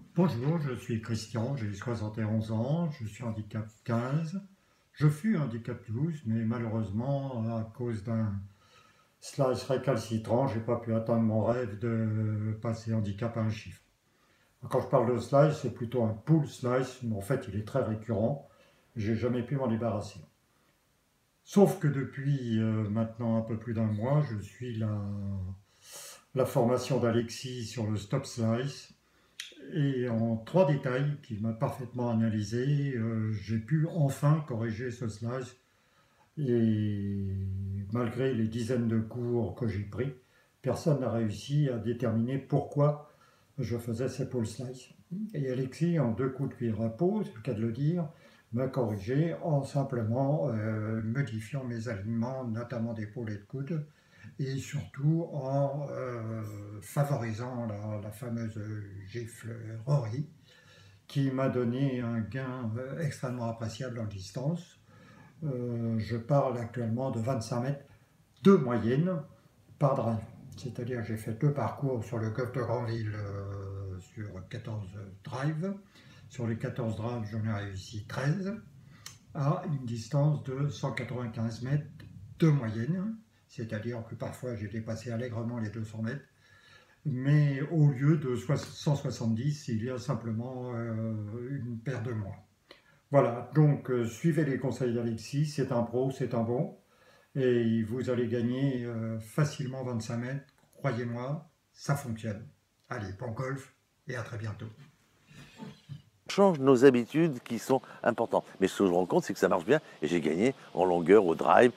Bonjour, je suis Christian, j'ai 71 ans, je suis handicap 15. Je fus handicap 12, mais malheureusement, à cause d'un slice récalcitrant, j'ai pas pu atteindre mon rêve de passer handicap à un chiffre. Quand je parle de slice, c'est plutôt un pull slice, mais en fait il est très récurrent, j'ai jamais pu m'en débarrasser. Sauf que depuis maintenant un peu plus d'un mois, je suis la formation d'Alexis sur le stop slice. Et en trois détails qu'il m'a parfaitement analysé, j'ai pu enfin corriger ce slice. Et malgré les dizaines de cours que j'ai pris, personne n'a réussi à déterminer pourquoi je faisais ces pole slices. Et Alexis, en deux coups de cuir à peau, c'est le cas de le dire, m'a corrigé en simplement modifiant mes alignements, notamment d'épaule et de coude, et surtout en favorisant la fameuse gifle Rory, qui m'a donné un gain extrêmement appréciable en distance. Je parle actuellement de 25 mètres de moyenne par drive. C'est-à-dire que j'ai fait deux parcours sur le golf de Grandville sur 14 drives. Sur les 14 drives, j'en ai réussi 13 à une distance de 195 mètres de moyenne. C'est-à-dire que parfois j'ai dépassé allègrement les 200 mètres. Mais au lieu de 170, il y a simplement une paire de moins. Voilà, donc suivez les conseils d'Alexis, c'est un pro, c'est un bon, et vous allez gagner facilement 25 mètres, croyez-moi, ça fonctionne. Allez, bon golf, et à très bientôt. On change nos habitudes qui sont importantes. Mais ce que je me rends compte, c'est que ça marche bien, et j'ai gagné en longueur au drive,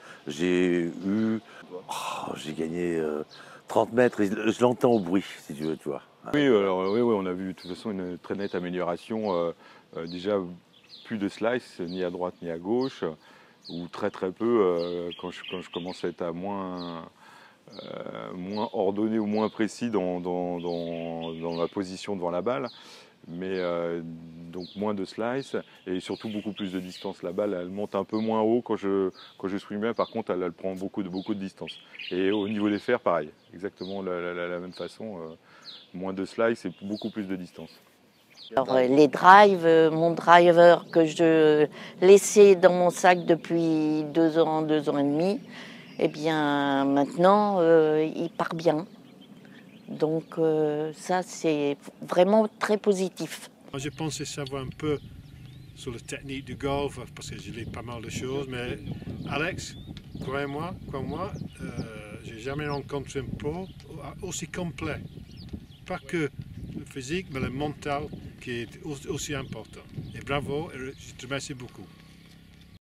j'ai gagné 30 mètres, et je l'entends au bruit, si tu veux, tu vois. Oui, alors, oui, on a vu de toute façon une très nette amélioration. Déjà, plus de slice, ni à droite ni à gauche, ou très très peu quand je commence à être à moins ordonné ou moins précis dans ma position devant la balle. Mais donc moins de slice et surtout beaucoup plus de distance. La balle, elle monte un peu moins haut quand je swing bien. Par contre, elle prend beaucoup de distance. Et au niveau des fers, pareil, exactement la même façon. Moins de slice et beaucoup plus de distance. Alors, les drives, mon driver que je laissais dans mon sac depuis 2 ans et demi, eh bien maintenant il part bien. Donc ça c'est vraiment très positif. Je pensais savoir un peu sur la technique du golf parce que j'ai lu pas mal de choses, mais Alex, croyez-moi, j'ai jamais rencontré un pro aussi complet. Pas que le physique, mais le mental qui est aussi important. Et bravo, je te remercie beaucoup.